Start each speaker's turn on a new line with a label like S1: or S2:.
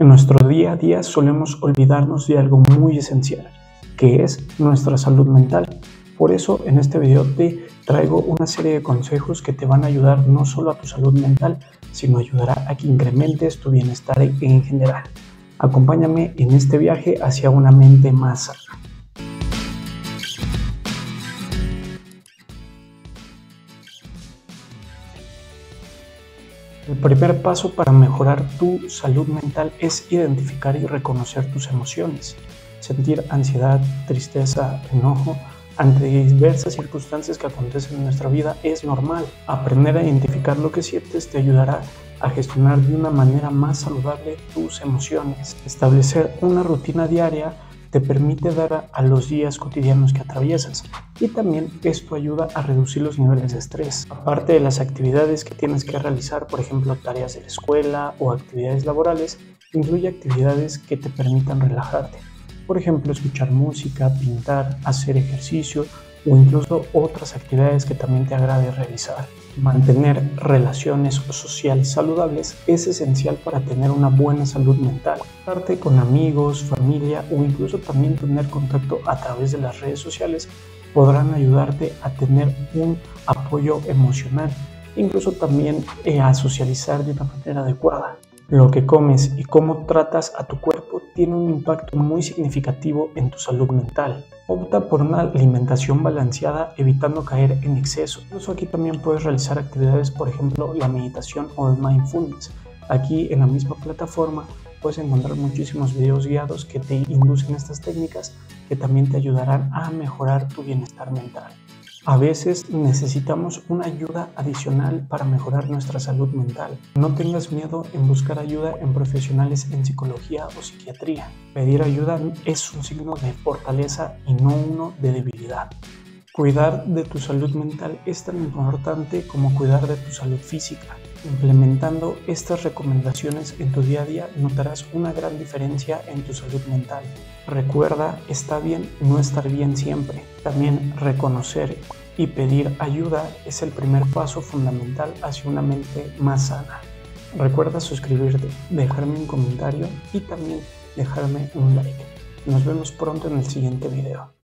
S1: En nuestro día a día solemos olvidarnos de algo muy esencial, que es nuestra salud mental. Por eso en este video te traigo una serie de consejos que te van a ayudar no solo a tu salud mental, sino ayudará a que incrementes tu bienestar en general. Acompáñame en este viaje hacia una mente más sana. El primer paso para mejorar tu salud mental es identificar y reconocer tus emociones. Sentir ansiedad, tristeza, enojo ante diversas circunstancias que acontecen en nuestra vida es normal. Aprender a identificar lo que sientes te ayudará a gestionar de una manera más saludable tus emociones. Establecer una rutina diaria te permite dar a los días cotidianos que atraviesas y también esto ayuda a reducir los niveles de estrés. Aparte de las actividades que tienes que realizar, por ejemplo tareas de la escuela o actividades laborales, incluye actividades que te permitan relajarte. Por ejemplo, escuchar música, pintar, hacer ejercicio o incluso otras actividades que también te agrade realizar. Mantener relaciones sociales saludables es esencial para tener una buena salud mental. Compartir con amigos, familia o incluso también tener contacto a través de las redes sociales podrán ayudarte a tener un apoyo emocional, incluso también a socializar de una manera adecuada. Lo que comes y cómo tratas a tu cuerpo tiene un impacto muy significativo en tu salud mental. Opta por una alimentación balanceada, evitando caer en exceso. Incluso aquí también puedes realizar actividades, por ejemplo, la meditación o el mindfulness. Aquí en la misma plataforma puedes encontrar muchísimos videos guiados que te inducen estas técnicas que también te ayudarán a mejorar tu bienestar mental. A veces necesitamos una ayuda adicional para mejorar nuestra salud mental. No tengas miedo en buscar ayuda en profesionales en psicología o psiquiatría. Pedir ayuda es un signo de fortaleza y no uno de debilidad. Cuidar de tu salud mental es tan importante como cuidar de tu salud física. Implementando estas recomendaciones en tu día a día notarás una gran diferencia en tu salud mental. Recuerda, está bien no estar bien siempre. También reconocer y pedir ayuda es el primer paso fundamental hacia una mente más sana. Recuerda suscribirte, dejarme un comentario y también dejarme un like. Nos vemos pronto en el siguiente video.